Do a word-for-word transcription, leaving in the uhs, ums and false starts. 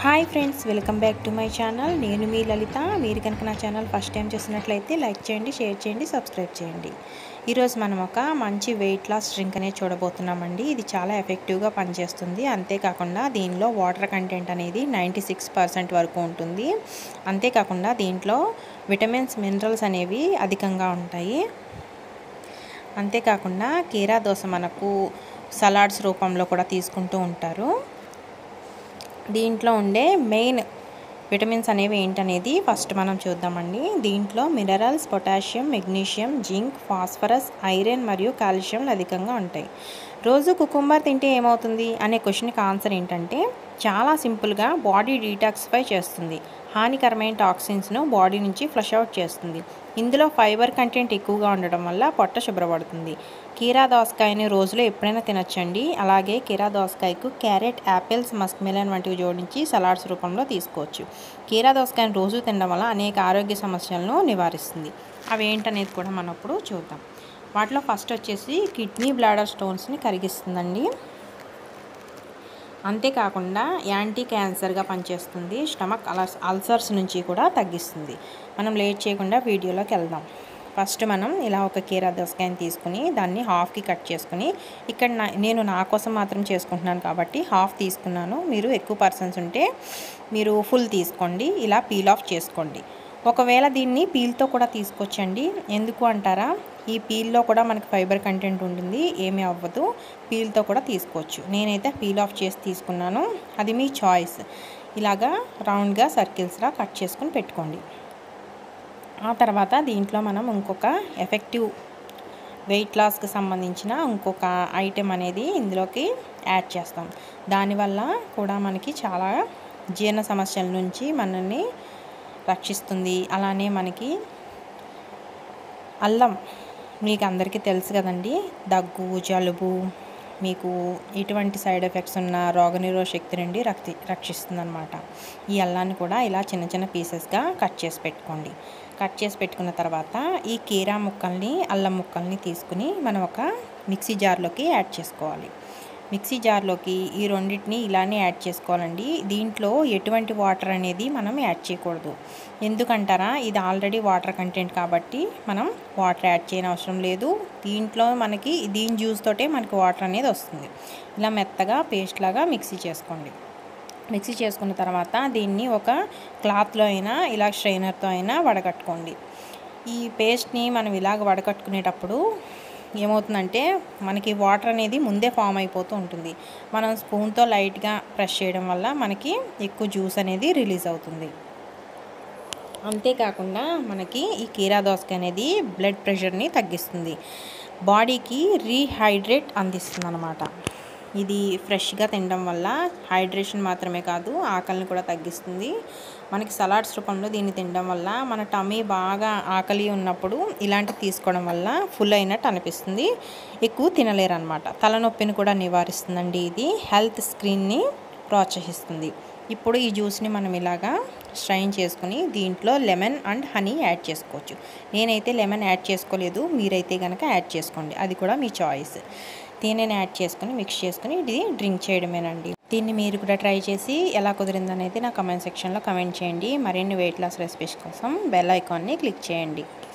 Hi friends, welcome back to my channel. నేను మీ లలిత. మీరు కనుక నా ఛానల్ ఫస్ట్ టైం చూసినట్లయితే లైక్ చేయండి, షేర్ చేయండి, సబ్స్క్రైబ్ చేయండి. ఈరోజు మనం ఒక మంచి వెయిట్ లాస్ డ్రింక్ అనేది చూడబోతున్నామండి. ఇది చాలా ఎఫెక్టివ్గా పనిచేస్తుంది. అంతేకాకుండా దీనిలో వాటర్ కంటెంట్ అనేది నైంటీ సిక్స్ పర్సెంట్ వరకు ఉంటుంది. అంతేకాకుండా దీంట్లో విటమిన్స్, మినరల్స్ అనేవి అధికంగా ఉంటాయి. అంతేకాకుండా కీరా దోస మనకు సలాడ్స్ రూపంలో కూడా తీసుకుంటూ ఉంటారు. దీంట్లో ఉండే మెయిన్ విటమిన్స్ అనేవి ఏంటనేది ఫస్ట్ మనం చూద్దామండి. దీంట్లో minerals, potassium, magnesium, zinc, phosphorus, iron మరియు కాల్షియం అధికంగా ఉంటాయి. రోజు కుకుంబర్ తింటే ఏమవుతుంది అనే క్వశ్చన్కి ఆన్సర్ ఏంటంటే, చాలా సింపుల్గా బాడీ డీటాక్సిఫై చేస్తుంది. హానికరమైన టాక్సిన్స్ను బాడీ నుంచి ఫ్లష్ అవుట్ చేస్తుంది. ఇందులో ఫైబర్ కంటెంట్ ఎక్కువగా ఉండడం వల్ల పొట్ట శుభ్రపడుతుంది. కీరా దోసకాయని రోజులో ఎప్పుడైనా తినొచ్చండి. అలాగే కీరా దోసకాయకు క్యారెట్, యాపిల్స్, మస్క్ మెలన్ వంటివి జోడించి సలాడ్స్ రూపంలో తీసుకోవచ్చు. కీరా దోసకాయని రోజు తినడం వల్ల అనేక ఆరోగ్య సమస్యలను నివారిస్తుంది. అవి ఏంటనేది కూడా మనం ఇప్పుడు చూద్దాం. వాటిలో ఫస్ట్ వచ్చేసి కిడ్నీ, బ్లాడర్ స్టోన్స్ని కరిగిస్తుందండి. అంతేకాకుండా యాంటీ క్యాన్సర్గా పనిచేస్తుంది. స్టమక్ అలర్స్ అల్సర్స్ నుంచి కూడా తగ్గిస్తుంది. మనం లేట్ చేయకుండా వీడియోలోకి వెళ్దాం. ఫస్ట్ మనం ఇలా ఒక కీరా దోసకాయని తీసుకుని దాన్ని హాఫ్కి కట్ చేసుకుని, ఇక్కడ నా నేను నా కోసం మాత్రం చేసుకుంటున్నాను కాబట్టి హాఫ్ తీసుకున్నాను. మీరు ఎక్కువ పర్సన్స్ ఉంటే మీరు ఫుల్ తీసుకోండి. ఇలా పీల్ ఆఫ్ చేసుకోండి. ఒకవేళ దీన్ని పీల్తో కూడా తీసుకోవచ్చండి. ఎందుకు అంటారా, ఈ పీల్లో కూడా మనకి ఫైబర్ కంటెంట్ ఉంటుంది, ఏమీ అవ్వదు. పీల్తో కూడా తీసుకోవచ్చు. నేనైతే పీల్ ఆఫ్ చేసి తీసుకున్నాను. అది మీ చాయిస్. ఇలాగా రౌండ్గా సర్కిల్స్లా కట్ చేసుకుని పెట్టుకోండి. ఆ తర్వాత దీంట్లో మనం ఇంకొక ఎఫెక్టివ్ వెయిట్ లాస్కి సంబంధించిన ఇంకొక ఐటెం అనేది ఇందులోకి యాడ్ చేస్తాం. దానివల్ల కూడా మనకి చాలా జీర్ణ సమస్యల నుంచి మనల్ని రక్షిస్తుంది. అలానే మనకి అల్లం మీకు అందరికీ తెలుసు కదండి. దగ్గు, జలుబు, మీకు ఎటువంటి సైడ్ ఎఫెక్ట్స్ ఉన్న రోగనిరోధక శక్తి నుండి రక్షి రక్షిస్తుంది అనమాట. ఈ అల్లాన్ని కూడా ఇలా చిన్న చిన్న పీసెస్గా కట్ చేసి పెట్టుకోండి. కట్ చేసి పెట్టుకున్న తర్వాత ఈ కీరా ముక్కల్ని, అల్లం ముక్కల్ని తీసుకుని మనం ఒక మిక్సీ జార్లోకి యాడ్ చేసుకోవాలి. మిక్సీ జార్లోకి ఈ రెండింటిని ఇలానే యాడ్ చేసుకోవాలండి. దీంట్లో ఎటువంటి వాటర్ అనేది మనం యాడ్ చేయకూడదు. ఎందుకంటారా, ఇది ఆల్రెడీ వాటర్ కంటెంట్ కాబట్టి మనం వాటర్ యాడ్ చేయని అవసరం లేదు. దీంట్లో మనకి దీని జ్యూస్ తోటే మనకి వాటర్ అనేది వస్తుంది. ఇలా మెత్తగా పేస్ట్ లాగా మిక్సీ చేసుకోండి. మిక్సీ చేసుకున్న తర్వాత దీన్ని ఒక క్లాత్లో అయినా ఇలా స్ట్రైనర్తో అయినా వడగట్టుకోండి. ఈ పేస్ట్ని మనం ఇలాగ వడగట్టుకునేటప్పుడు ఏమవుతుందంటే, మనకి వాటర్ అనేది ముందే ఫామ్ అయిపోతూ ఉంటుంది. మనం స్పూన్తో లైట్గా ప్రెస్ చేయడం వల్ల మనకి ఎక్కువ జ్యూస్ అనేది రిలీజ్ అవుతుంది. అంతేకాకుండా మనకి ఈ కీరా దోసకాయ అనేది బ్లడ్ ప్రెషర్ని తగ్గిస్తుంది. బాడీకి రీహైడ్రేట్ అందిస్తుంది అన్నమాట. ఇది ఫ్రెష్గా తినడం వల్ల హైడ్రేషన్ మాత్రమే కాదు, ఆకలిని కూడా తగ్గిస్తుంది. మనకి సలాడ్స్ రూపంలో దీన్ని తినడం వల్ల మన టమ్మీ బాగా ఆకలి ఉన్నప్పుడు ఇలాంటివి తీసుకోవడం వల్ల ఫుల్ అయినట్టు అనిపిస్తుంది. ఎక్కువ తినలేరు అనమాట. తలనొప్పిని కూడా నివారిస్తుందండి. ఇది హెల్త్ స్క్రీన్ని ప్రోత్సహిస్తుంది. ఇప్పుడు ఈ జ్యూస్ని మనం ఇలాగా స్ట్రైన్ చేసుకుని దీంట్లో లెమన్ అండ్ హనీ యాడ్ చేసుకోవచ్చు. నేనైతే లెమన్ యాడ్ చేసుకోలేదు. మీరైతే కనుక యాడ్ చేసుకోండి. అది కూడా మీ చాయిస్. తేనెని యాడ్ చేసుకుని మిక్స్ చేసుకుని ఇది డ్రింక్ చేయడమేనండి. దీన్ని మీరు కూడా ట్రై చేసి ఎలా కుదిరిందనేది నా కమెంట్ సెక్షన్లో కమెంట్ చేయండి. మరిన్ని వెయిట్ లాస్ రెసిపీస్ కోసం బెల్ ఐకాన్ని క్లిక్ చేయండి.